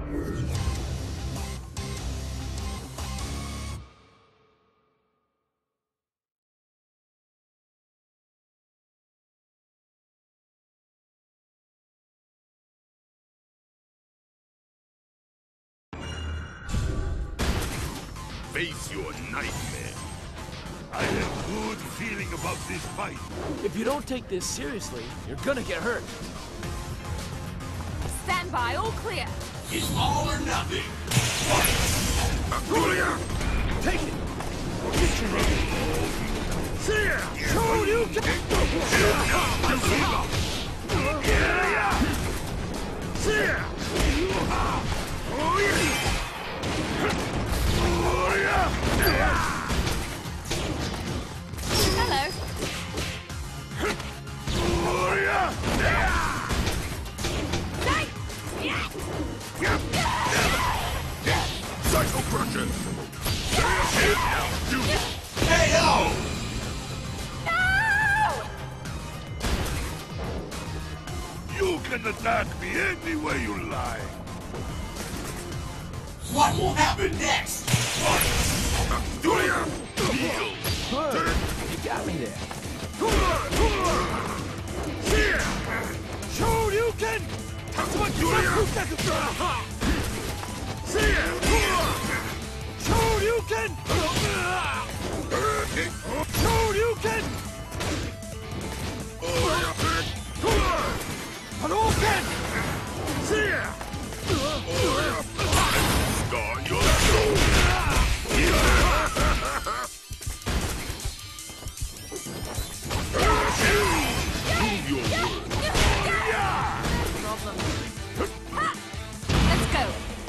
Face your nightmare. I have good feeling about this fight. If you don't take this seriously, you're gonna get hurt. Stand by, all clear. It's all or nothing. Take it! Get your name. See ya! Show you can... See ya! Oh, yeah! Hello. Psycho Crusher! Now, do it! Hey, yo! No! You can attack me any way you like. What will happen next? Do it! Good. You got me there. Show you can... Show you can... Hadouken! See ya! Scar your soul! Prove your word. Problem. Let's go.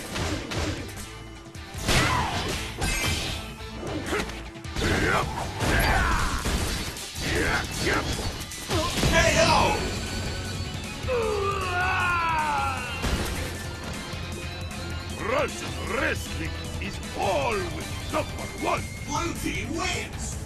Hey, yo! Russian wrestling is always number one. Blue team wins!